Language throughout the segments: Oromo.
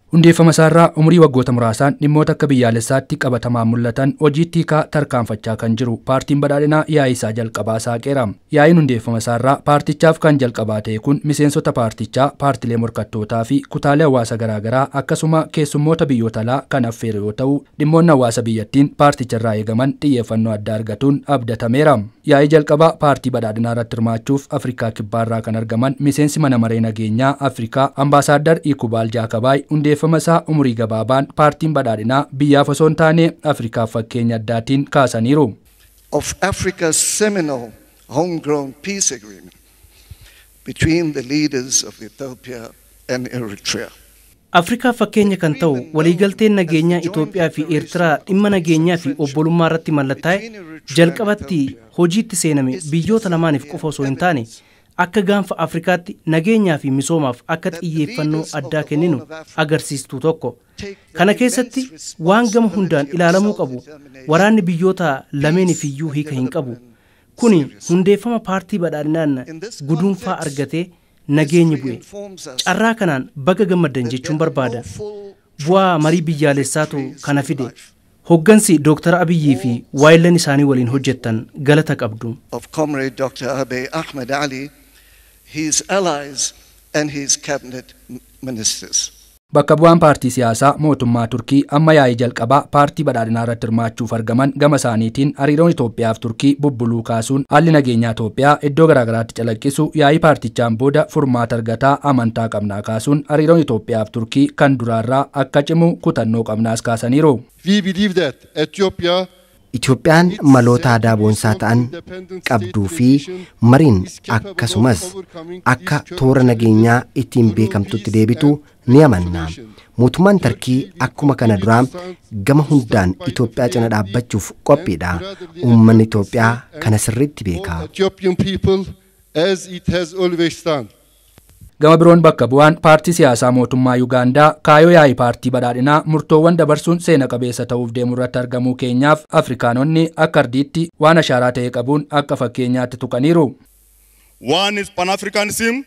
Hundeeffama isaarraa umurii waggoota muraasaan dhimmoota akka biyyaalessaatti qabatamaan mul'atan hojiitti hiikaa tarkaanfachaa kan jiru paartiin badhaadhinaa yaa'ii isaa jalqabaa saaqeera. Yaa'iin hundeeffama isaarraa paartichaaf kan jalqabaa ta'e kun miseensota paartichaa, paartilee morkattootaa fi kutaalee hawaasa garaagaraa akkasuma keessummoota biyyoota alaa kan affeere yoo ta'u, dhimmoonni hawaasa biyyattiin paarticharraa eegaman xiyyeeffannoo addaa argatuun abdatameera. Yaa'ii jalqabaa paartii badhaadhinaa irratti hirmaachuuf Afrikaa kibbaarraa kan argaman miseensi mana maree nageenyaa Afrikaa Ambaasaadar Ikubaal Jaakabaay hundeeffama isaa umurii gabaabaan paartiin badhaadhinaa biyyaaf osoo hin taane Afrikaaf fakkeenya addaatiin kaasaniiru. Of Africa's seminal homegrown peace agreement between the leaders of Ethiopia and Eritrea. Afrikaa fakkeenya kan ta'u waliigalteen nageenyaa Itoophiyaa fi Eertiraa dhimma nageenyaa fi obbolummaa irratti mallattaa'e jalqabatti hojiitti seename biyyoota lamaaniif qofa osoo hin taane akka gaanfa Afrikaatti nageenyaa fi misoomaaf akka xiyyeeffannoo addaa kenninu agarsiistuu tokko. Kana keessatti waan gama hundaan ilaalamuu qabu waraanni biyyoota lameeniif iyyuu hiika hin qabu. Kuni hundeeffama paartii badhaadhinaan guduunfaa argatee nageenyi bu'e. Carraa kanaan baga gammaddan jechuun barbaada. Bu'aa marii biyyaalessaatu kana fide. Hoggansi Dr. Abiyyi fi waayillan isaanii waliin hojjettan galata qabdu. Of Comrade Dr. Abiy Ahmed Ali, his allies and his cabinet ministers. Bakka bu'aan paartii siyaasaa mootummaa Turkii amma yaa'ii jalqabaa paartii badhaadhinaa irratti hirmaachuuf argaman gama isaaniitiin hariiroon Itoophiyaa fi Turkii bubbuluu kaasuun haalli nageenyaa Itoophiyaa iddoo garaagaraatti calaqqisu yaa'ii paartichaan booda furmaata argataa amantaa qabnaa kaasuun hariiroon Itoophiyaa fi Turkii kan duraarraa akka cimu kutannoo qabnaas kaasaniiru. We believe that Ethiopia Itoophiyaan maloota aadaa boonsaa ta'an qabduu fi mariin akkasumas akka toora nageenyaa ittiin beekamtutti deebitu ni amanna. Mootummaan Turkii akkuma kana duraa gama hundaan Itoophiyaa cina dhaabbachuuf qophiidha. Uummanni Itoophiyaa kana sirriitti beeka. Gama biroon bakka bu'aan paartii siyaasaa mootummaa Yuugaandaa kaayoo yaa'ii paartii badhaadhinaa murtoowwan dabarsuun seena qabeessa ta'uuf deemu irratti argamuu keenyaaf Afrikaanonni akka ardiitti waan ashaaraa ta'e qabuun akka fakkeenyaatti tuqaniiru. One is Pan-Africanism.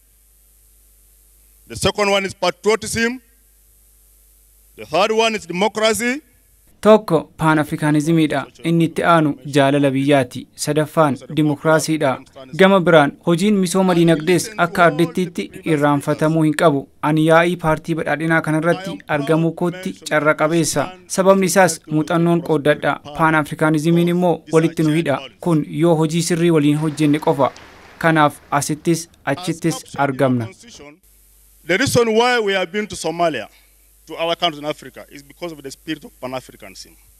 The second one is patriotism. The third one is democracy. Tokko Pan-Afrikaanizimiidha. Inni itti aanu jaalala biyyaati. Sadaffaan dimokiraasiidha. Gama biraan hojiin misooma dinagdees akka ardittiitti irraanfatamuu hin qabu. Ani yaa'ii paartii badhaadhinaa kanarratti argamuu kootti carra qabeessa. Sababni isaas muuxannoon qooddadha. Pan-Afrikaanizimiin immoo walitti nu hidha. Kun yoo hojii sirrii waliin hojjenne qofa. Kanaaf asittis achittis argamna. The reason why we have been to Somalia, to our countries in Africa, is because of the spirit of Pan-Africanism.